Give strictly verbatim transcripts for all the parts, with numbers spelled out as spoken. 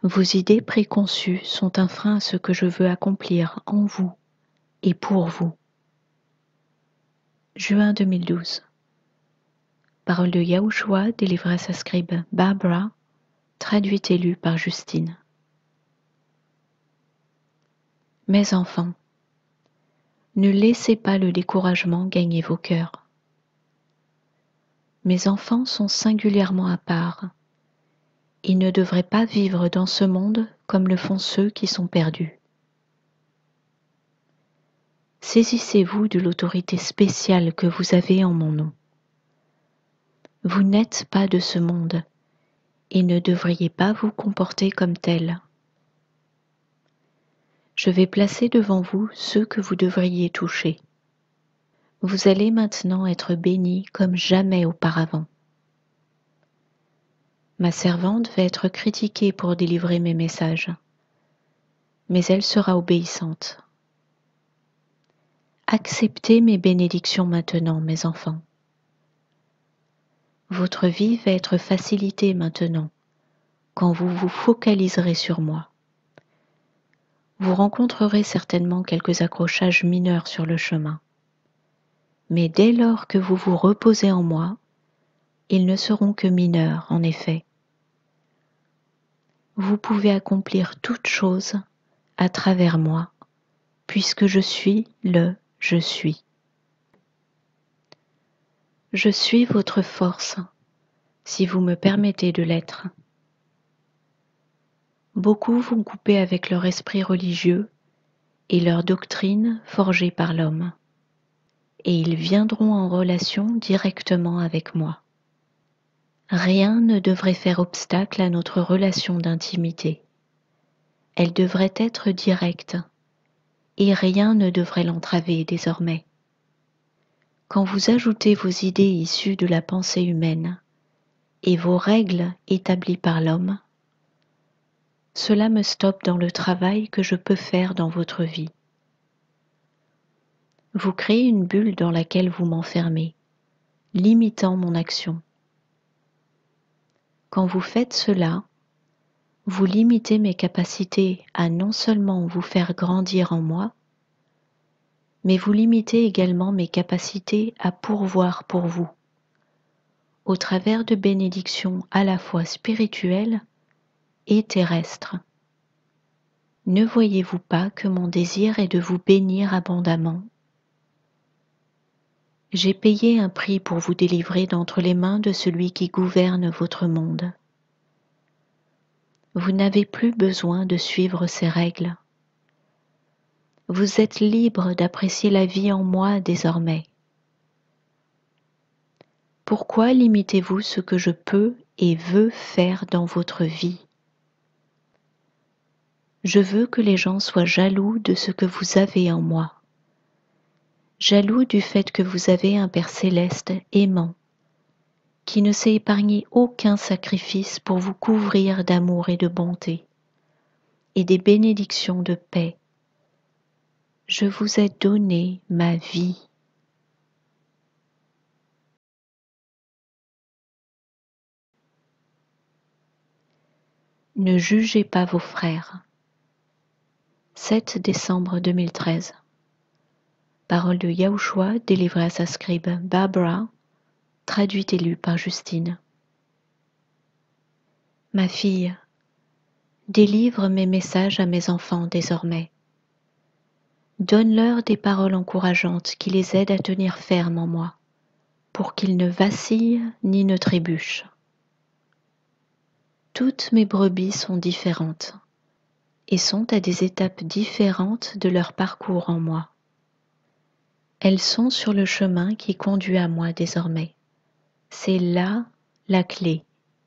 Vos idées préconçues sont un frein à ce que je veux accomplir en vous et pour vous. Juin deux mille douze. Parole de Yahushua délivrée à sa scribe Barbara, traduite et lue par Justine. Mes enfants, ne laissez pas le découragement gagner vos cœurs. Mes enfants sont singulièrement à part. Ils ne devraient pas vivre dans ce monde comme le font ceux qui sont perdus. Saisissez-vous de l'autorité spéciale que vous avez en mon nom. Vous n'êtes pas de ce monde et ne devriez pas vous comporter comme tel. Je vais placer devant vous ceux que vous devriez toucher. Vous allez maintenant être bénis comme jamais auparavant. Ma servante va être critiquée pour délivrer mes messages, mais elle sera obéissante. Acceptez mes bénédictions maintenant, mes enfants. Votre vie va être facilitée maintenant, quand vous vous focaliserez sur moi. Vous rencontrerez certainement quelques accrochages mineurs sur le chemin. Mais dès lors que vous vous reposez en moi, ils ne seront que mineurs, en effet. Vous pouvez accomplir toutes choses à travers moi, puisque je suis le Je suis. Je suis votre force, si vous me permettez de l'être. Beaucoup vont couper avec leur esprit religieux et leur doctrine forgée par l'homme, et ils viendront en relation directement avec moi. Rien ne devrait faire obstacle à notre relation d'intimité. Elle devrait être directe, et rien ne devrait l'entraver désormais. Quand vous ajoutez vos idées issues de la pensée humaine et vos règles établies par l'homme, cela me stoppe dans le travail que je peux faire dans votre vie. Vous créez une bulle dans laquelle vous m'enfermez, limitant mon action. Quand vous faites cela, vous limitez mes capacités à non seulement vous faire grandir en moi, mais vous limitez également mes capacités à pourvoir pour vous, au travers de bénédictions à la fois spirituelles et terrestres. Ne voyez-vous pas que mon désir est de vous bénir abondamment? J'ai payé un prix pour vous délivrer d'entre les mains de celui qui gouverne votre monde. Vous n'avez plus besoin de suivre ces règles. Vous êtes libre d'apprécier la vie en moi désormais. Pourquoi limitez-vous ce que je peux et veux faire dans votre vie? Je veux que les gens soient jaloux de ce que vous avez en moi. Jaloux du fait que vous avez un Père céleste aimant, qui ne s'est épargné aucun sacrifice pour vous couvrir d'amour et de bonté, et des bénédictions de paix. Je vous ai donné ma vie. Ne jugez pas vos frères. sept décembre deux mille treize. Parole de Yahushua délivrée à sa scribe Barbara, traduite et lue par Justine. Ma fille, délivre mes messages à mes enfants désormais. Donne-leur des paroles encourageantes qui les aident à tenir ferme en moi, pour qu'ils ne vacillent ni ne trébuchent. Toutes mes brebis sont différentes et sont à des étapes différentes de leur parcours en moi. Elles sont sur le chemin qui conduit à moi désormais. C'est là la clé.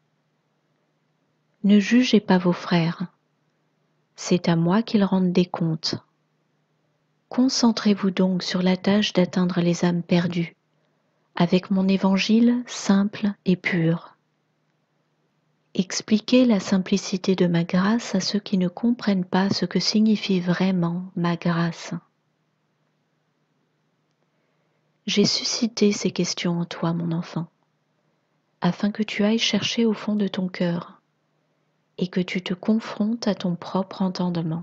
Ne jugez pas vos frères. C'est à moi qu'ils rendent des comptes. Concentrez-vous donc sur la tâche d'atteindre les âmes perdues, avec mon évangile simple et pur. Expliquez la simplicité de ma grâce à ceux qui ne comprennent pas ce que signifie vraiment ma grâce. J'ai suscité ces questions en toi, mon enfant, afin que tu ailles chercher au fond de ton cœur et que tu te confrontes à ton propre entendement.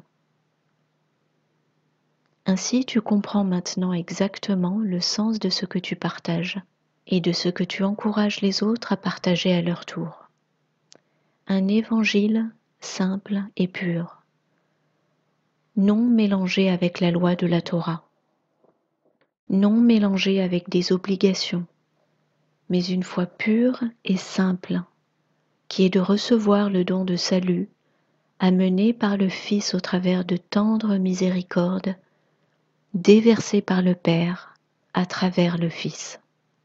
Ainsi, tu comprends maintenant exactement le sens de ce que tu partages et de ce que tu encourages les autres à partager à leur tour. Un évangile simple et pur, non mélangé avec la loi de la Torah, non mélangé avec des obligations, mais une foi pure et simple, qui est de recevoir le don de salut amené par le Fils au travers de tendres miséricordes, déversées par le Père à travers le Fils.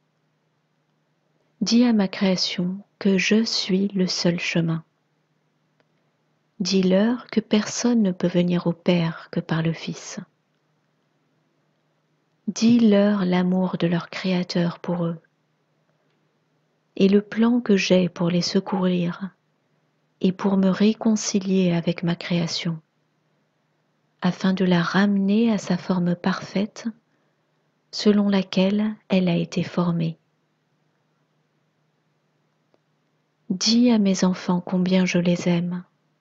Dis à ma création que je suis le seul chemin. Dis-leur que personne ne peut venir au Père que par le Fils. Dis-leur l'amour de leur Créateur pour eux et le plan que j'ai pour les secourir et pour me réconcilier avec ma création, afin de la ramener à sa forme parfaite selon laquelle elle a été formée. Dis à mes enfants combien je les aime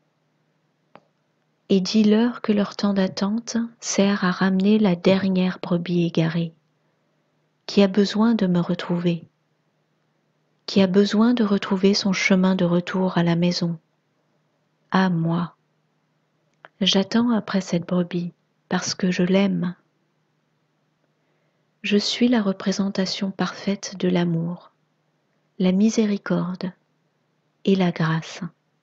et dis-leur que leur temps d'attente sert à ramener la dernière brebis égarée, qui a besoin de me retrouver, qui a besoin de retrouver son chemin de retour à la maison, à moi. J'attends après cette brebis parce que je l'aime. Je suis la représentation parfaite de l'amour, la miséricorde et la grâce.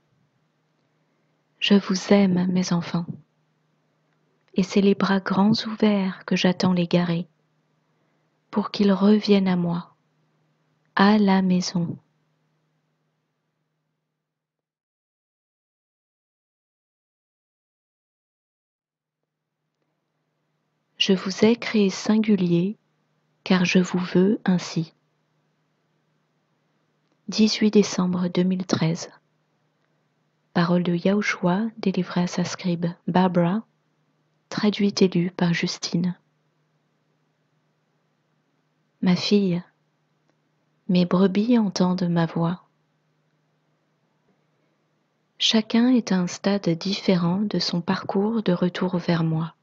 Je vous aime, mes enfants, et c'est les bras grands ouverts que j'attends l'égaré, pour qu'ils reviennent à moi, à la maison. Je vous ai créé singulier, car je vous veux ainsi. dix-huit décembre deux mille treize. Parole de Yahushua délivrée à sa scribe Barbara, traduite et lue par Justine. Ma fille, mes brebis entendent ma voix. Chacun est à un stade différent de son parcours de retour vers moi.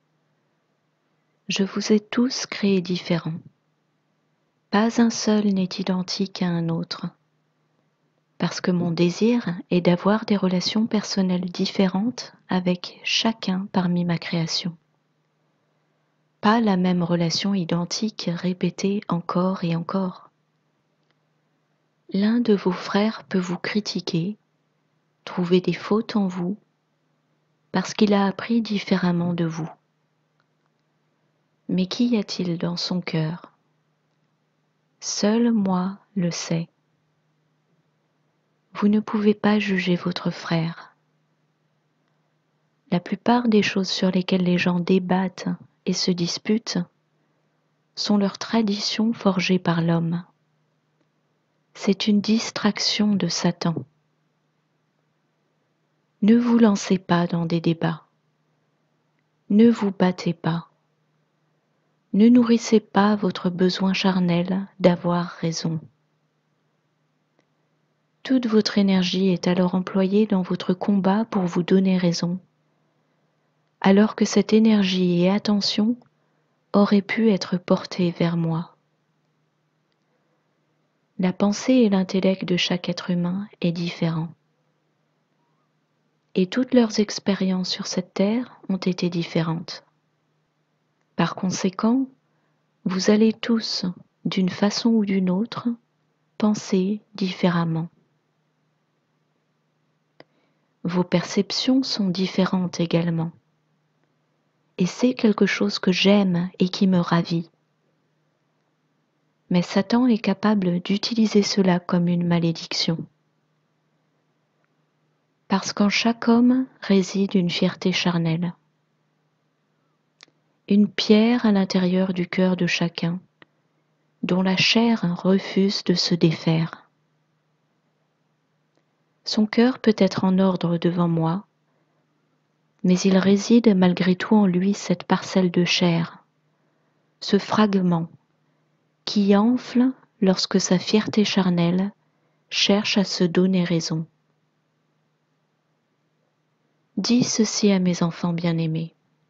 Je vous ai tous créés différents. Pas un seul n'est identique à un autre, parce que mon désir est d'avoir des relations personnelles différentes avec chacun parmi ma création. Pas la même relation identique répétée encore et encore. L'un de vos frères peut vous critiquer, trouver des fautes en vous, parce qu'il a appris différemment de vous. Mais qu'y a-t-il dans son cœur? Seul moi le sais. Vous ne pouvez pas juger votre frère. La plupart des choses sur lesquelles les gens débattent et se disputent sont leurs traditions forgées par l'homme. C'est une distraction de Satan. Ne vous lancez pas dans des débats. Ne vous battez pas. Ne nourrissez pas votre besoin charnel d'avoir raison. Toute votre énergie est alors employée dans votre combat pour vous donner raison, alors que cette énergie et attention auraient pu être portées vers moi. La pensée et l'intellect de chaque être humain est différent. Et toutes leurs expériences sur cette terre ont été différentes. Par conséquent, vous allez tous, d'une façon ou d'une autre, penser différemment. Vos perceptions sont différentes également. Et c'est quelque chose que j'aime et qui me ravit. Mais Satan est capable d'utiliser cela comme une malédiction. Parce qu'en chaque homme réside une fierté charnelle. Une pierre à l'intérieur du cœur de chacun, dont la chair refuse de se défaire. Son cœur peut être en ordre devant moi, mais il réside malgré tout en lui cette parcelle de chair, ce fragment qui enfle lorsque sa fierté charnelle cherche à se donner raison. dis ceci à mes enfants bien-aimés.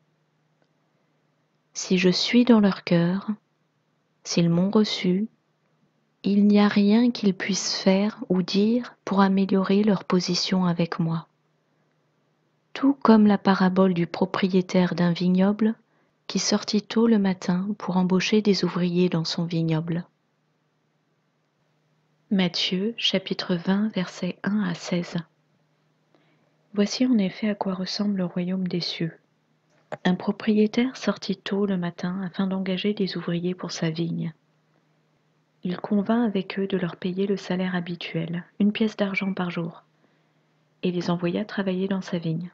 Si je suis dans leur cœur, s'ils m'ont reçu, il n'y a rien qu'ils puissent faire ou dire pour améliorer leur position avec moi. Tout comme la parabole du propriétaire d'un vignoble qui sortit tôt le matin pour embaucher des ouvriers dans son vignoble. Matthieu chapitre vingt versets un à seize. Voici en effet à quoi ressemble le royaume des cieux. Un propriétaire sortit tôt le matin afin d'engager des ouvriers pour sa vigne. Il convint avec eux de leur payer le salaire habituel, une pièce d'argent par jour, et les envoya travailler dans sa vigne.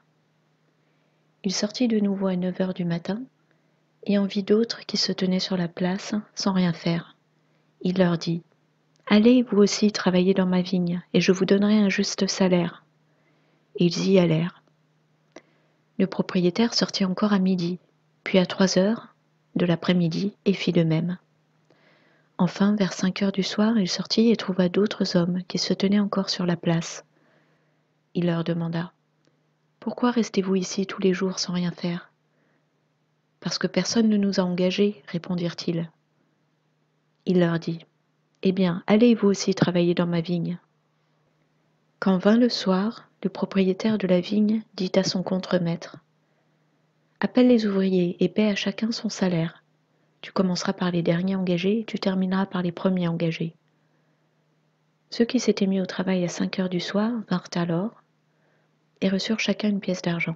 Il sortit de nouveau à neuf heures du matin, et en vit d'autres qui se tenaient sur la place sans rien faire. Il leur dit : « Allez vous aussi travailler dans ma vigne, et je vous donnerai un juste salaire. » Et ils y allèrent. Le propriétaire sortit encore à midi, puis à trois heures de l'après-midi, et fit de même. Enfin, vers cinq heures du soir, il sortit et trouva d'autres hommes qui se tenaient encore sur la place. Il leur demanda : « Pourquoi restez-vous ici tous les jours sans rien faire ? » « Parce que personne ne nous a engagés, répondirent-ils. Il leur dit : « Eh bien, allez vous aussi travailler dans ma vigne. » Quand vint le soir, le propriétaire de la vigne dit à son contremaître : « Appelle les ouvriers et paie à chacun son salaire. Tu commenceras par les derniers engagés et tu termineras par les premiers engagés. » Ceux qui s'étaient mis au travail à cinq heures du soir vinrent alors et reçurent chacun une pièce d'argent.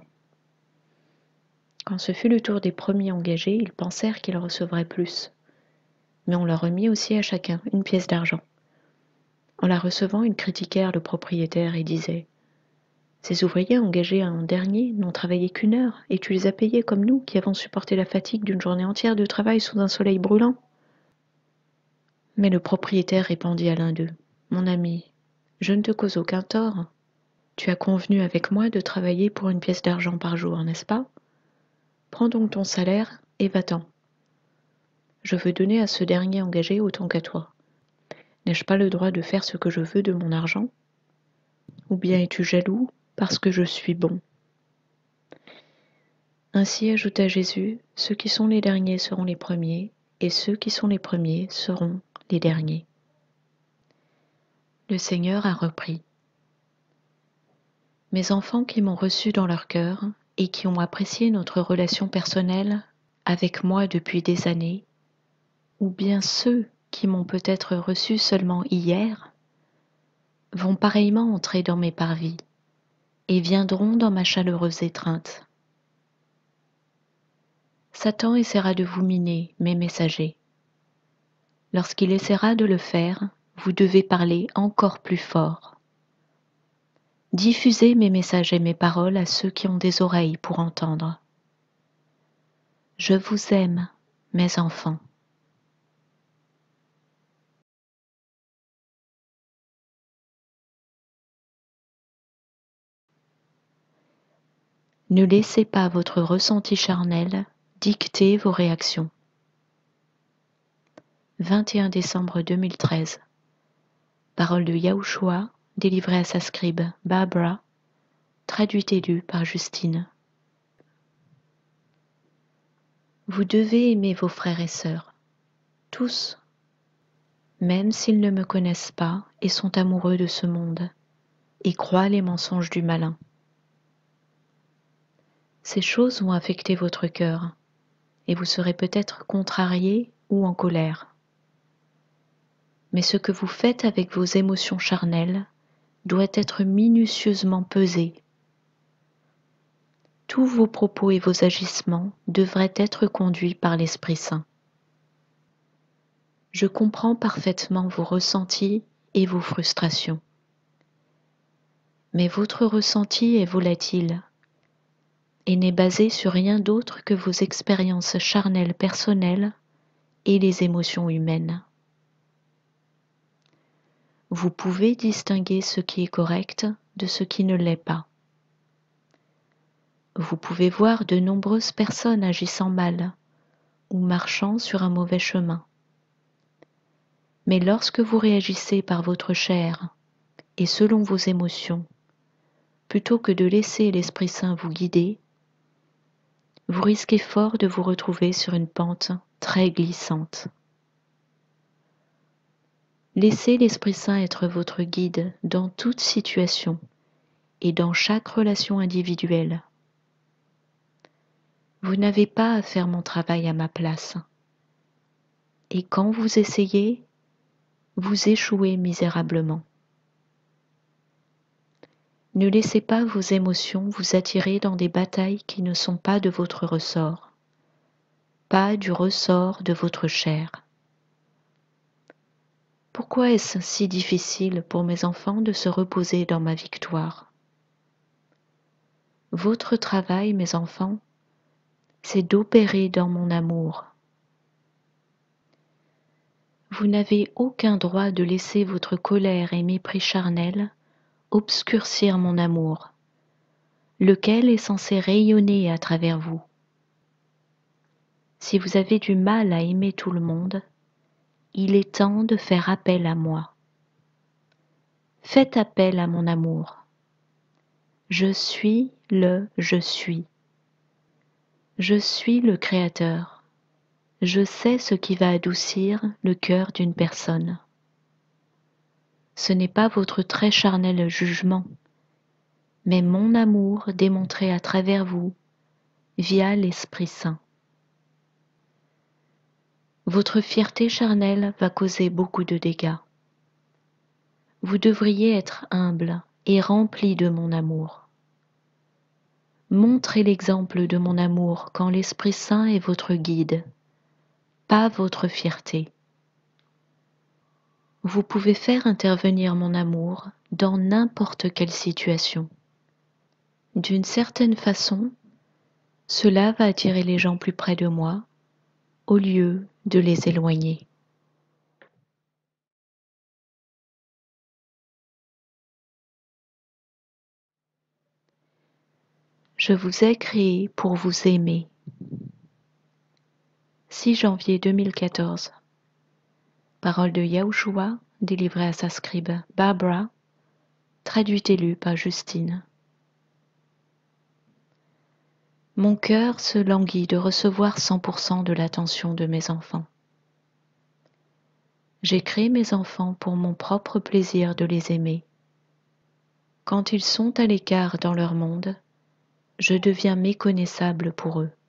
Quand ce fut le tour des premiers engagés, ils pensèrent qu'ils recevraient plus. Mais on leur remit aussi à chacun une pièce d'argent. En la recevant, ils critiquèrent le propriétaire et disaient : « Ces ouvriers engagés en dernier n'ont travaillé qu'une heure, et tu les as payés comme nous qui avons supporté la fatigue d'une journée entière de travail sous un soleil brûlant. » Mais le propriétaire répondit à l'un d'eux : « Mon ami, je ne te cause aucun tort. Tu as convenu avec moi de travailler pour une pièce d'argent par jour, n'est-ce pas ? Prends donc ton salaire et va-t'en. Je veux donner à ce dernier engagé autant qu'à toi. N'ai-je pas le droit de faire ce que je veux de mon argent ? Ou bien es-tu jaloux parce que je suis bon ? » Ainsi ajouta Jésus, ceux qui sont les derniers seront les premiers, et ceux qui sont les premiers seront les derniers. Le Seigneur a repris : « Mes enfants qui m'ont reçu dans leur cœur et qui ont apprécié notre relation personnelle avec moi depuis des années, ou bien ceux qui m'ont peut-être reçu seulement hier, vont pareillement entrer dans mes parvis et viendront dans ma chaleureuse étreinte. Satan essaiera de vous miner, mes messagers. Lorsqu'il essaiera de le faire, vous devez parler encore plus fort. Diffusez mes messages et mes paroles à ceux qui ont des oreilles pour entendre. Je vous aime, mes enfants. Ne laissez pas votre ressenti charnel dicter vos réactions. vingt et un décembre deux mille treize. Parole de Yahushua, délivrée à sa scribe Barbara, traduite et lue par Justine. Vous devez aimer vos frères et sœurs, tous, même s'ils ne me connaissent pas et sont amoureux de ce monde, et croient les mensonges du malin. Ces choses vont affecter votre cœur, et vous serez peut-être contrarié ou en colère. Mais ce que vous faites avec vos émotions charnelles doit être minutieusement pesé. Tous vos propos et vos agissements devraient être conduits par l'Esprit Saint. Je comprends parfaitement vos ressentis et vos frustrations. Mais votre ressenti est volatile et n'est basé sur rien d'autre que vos expériences charnelles personnelles et les émotions humaines. Vous pouvez distinguer ce qui est correct de ce qui ne l'est pas. Vous pouvez voir de nombreuses personnes agissant mal ou marchant sur un mauvais chemin. Mais lorsque vous réagissez par votre chair et selon vos émotions, plutôt que de laisser l'Esprit Saint vous guider, vous risquez fort de vous retrouver sur une pente très glissante. Laissez l'Esprit Saint être votre guide dans toute situation et dans chaque relation individuelle. Vous n'avez pas à faire mon travail à ma place. Et quand vous essayez, vous échouez misérablement. Ne laissez pas vos émotions vous attirer dans des batailles qui ne sont pas de votre ressort, pas du ressort de votre chair. Pourquoi est-ce si difficile pour mes enfants de se reposer dans ma victoire? Votre travail, mes enfants, c'est d'opérer dans mon amour. Vous n'avez aucun droit de laisser votre colère et mépris charnel obscurcir mon amour, lequel est censé rayonner à travers vous. Si vous avez du mal à aimer tout le monde, il est temps de faire appel à moi. Faites appel à mon amour. Je suis le je suis. Je suis le Créateur. Je sais ce qui va adoucir le cœur d'une personne. Ce n'est pas votre très charnel jugement, mais mon amour démontré à travers vous via l'Esprit Saint. Votre fierté charnelle va causer beaucoup de dégâts. Vous devriez être humble et rempli de mon amour. Montrez l'exemple de mon amour quand l'Esprit Saint est votre guide, pas votre fierté. Vous pouvez faire intervenir mon amour dans n'importe quelle situation. D'une certaine façon, cela va attirer les gens plus près de moi au lieu de les éloigner. Je vous ai créé pour vous aimer. six janvier deux mille quatorze. Parole de Yahushua, délivrée à sa scribe Barbara, traduite et lue par Justine. Mon cœur se languit de recevoir cent pour cent de l'attention de mes enfants. J'ai créé mes enfants pour mon propre plaisir de les aimer. Quand ils sont à l'écart dans leur monde, je deviens méconnaissable pour eux.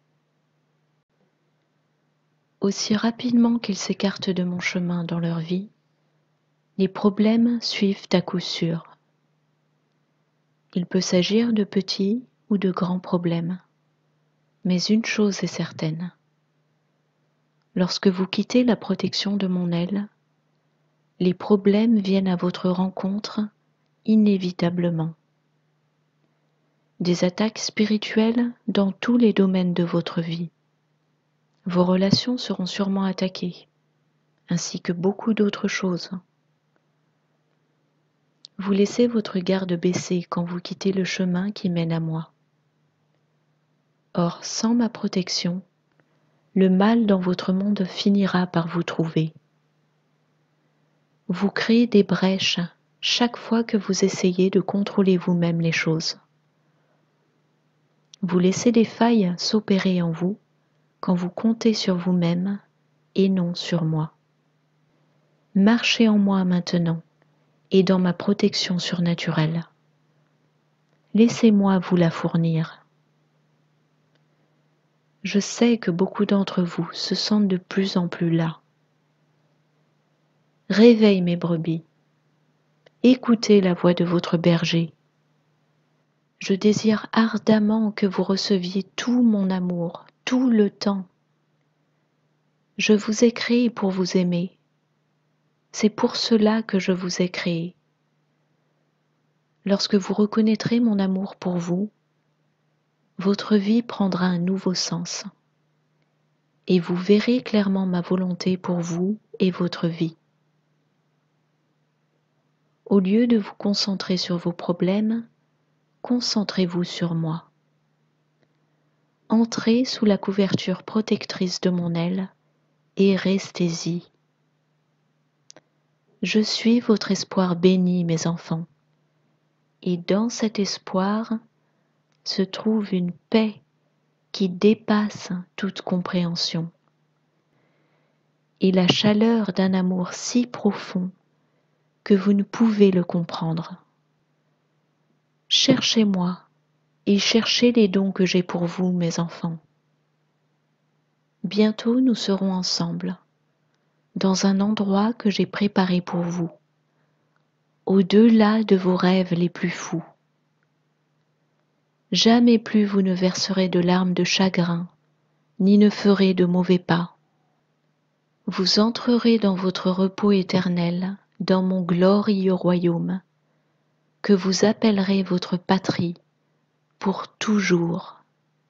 Aussi rapidement qu'ils s'écartent de mon chemin dans leur vie, les problèmes suivent à coup sûr. Il peut s'agir de petits ou de grands problèmes, mais une chose est certaine. Lorsque vous quittez la protection de mon aile, les problèmes viennent à votre rencontre inévitablement. Des attaques spirituelles dans tous les domaines de votre vie. Vos relations seront sûrement attaquées, ainsi que beaucoup d'autres choses. Vous laissez votre garde baissée quand vous quittez le chemin qui mène à moi. Or, sans ma protection, le mal dans votre monde finira par vous trouver. Vous créez des brèches chaque fois que vous essayez de contrôler vous-même les choses. Vous laissez des failles s'opérer en vous quand vous comptez sur vous-même et non sur moi. Marchez en moi maintenant et dans ma protection surnaturelle. Laissez-moi vous la fournir. Je sais que beaucoup d'entre vous se sentent de plus en plus las. Réveille mes brebis. Écoutez la voix de votre berger. Je désire ardemment que vous receviez tout mon amour, tout le temps. Je vous ai créé pour vous aimer. C'est pour cela que je vous ai créé. Lorsque vous reconnaîtrez mon amour pour vous, votre vie prendra un nouveau sens. Et vous verrez clairement ma volonté pour vous et votre vie. Au lieu de vous concentrer sur vos problèmes, concentrez-vous sur moi. Entrez sous la couverture protectrice de mon aile et restez-y. Je suis votre espoir béni, mes enfants, Et dans cet espoir se trouve une paix qui dépasse toute compréhension, et la chaleur d'un amour si profond que vous ne pouvez le comprendre. Cherchez-moi et cherchez les dons que j'ai pour vous, mes enfants. Bientôt nous serons ensemble, dans un endroit que j'ai préparé pour vous, au-delà de vos rêves les plus fous. Jamais plus vous ne verserez de larmes de chagrin, ni ne ferez de mauvais pas. Vous entrerez dans votre repos éternel, dans mon glorieux royaume, que vous appellerez votre patrie pour toujours.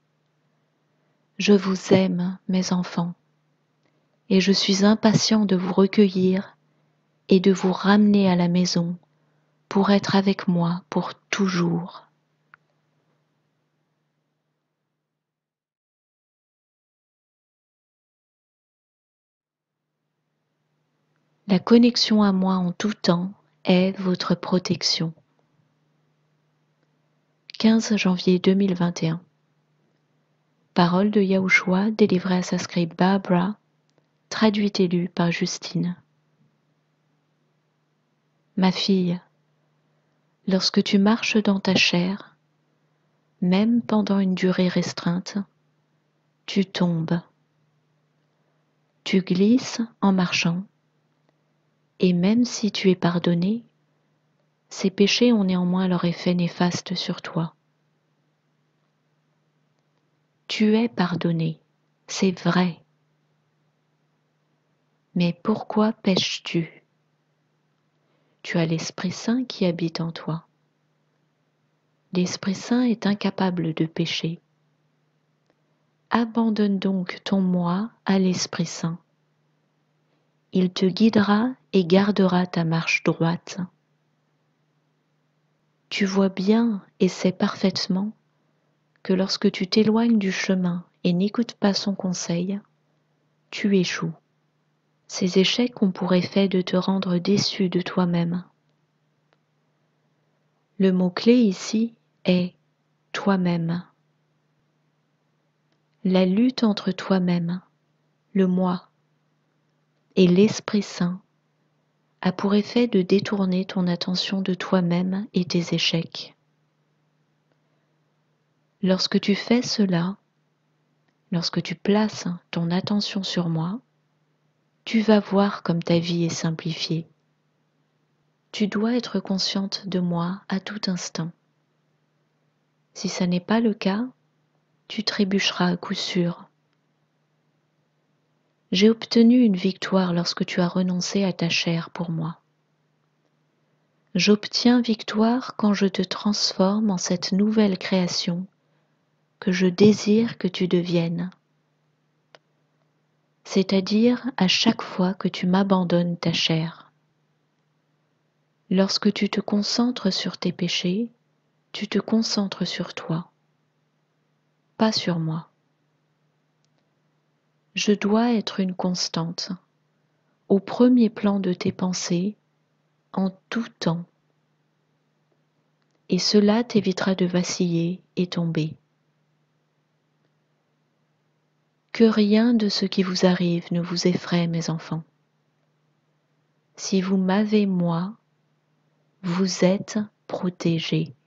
Je vous aime, mes enfants, et je suis impatient de vous recueillir et de vous ramener à la maison pour être avec moi pour toujours. La connexion à moi en tout temps est votre protection. quinze janvier deux mille vingt et un. Parole de Yahushua délivrée à sa scribe Barbara, traduite et lue par Justine. Ma fille, lorsque tu marches dans ta chair, même pendant une durée restreinte, tu tombes. Tu glisses en marchant, et même si tu es pardonné, ces péchés ont néanmoins leur effet néfaste sur toi. Tu es pardonné, c'est vrai. Mais pourquoi pèches-tu? Tu as l'Esprit Saint qui habite en toi. L'Esprit Saint est incapable de pécher. Abandonne donc ton moi à l'Esprit Saint. Il te guidera et gardera ta marche droite. Tu vois bien et sais parfaitement que lorsque tu t'éloignes du chemin et n'écoutes pas son conseil, tu échoues. Ces échecs ont pour effet de te rendre déçu de toi-même. Le mot-clé ici est toi-même. La lutte entre toi-même, le moi, et l'Esprit Saint a pour effet de détourner ton attention de toi-même et tes échecs. Lorsque tu fais cela, lorsque tu places ton attention sur moi, tu vas voir comme ta vie est simplifiée. Tu dois être consciente de moi à tout instant. Si ça n'est pas le cas, tu trébucheras à coup sûr. J'ai obtenu une victoire lorsque tu as renoncé à ta chair pour moi. J'obtiens victoire quand je te transforme en cette nouvelle création que je désire que tu deviennes. C'est-à-dire à chaque fois que tu m'abandonnes ta chair. Lorsque tu te concentres sur tes péchés, tu te concentres sur toi, pas sur moi. Je dois être une constante, au premier plan de tes pensées, en tout temps. Et cela t'évitera de vaciller et tomber. Que rien de ce qui vous arrive ne vous effraie, mes enfants. Si vous m'avez moi, vous êtes protégés.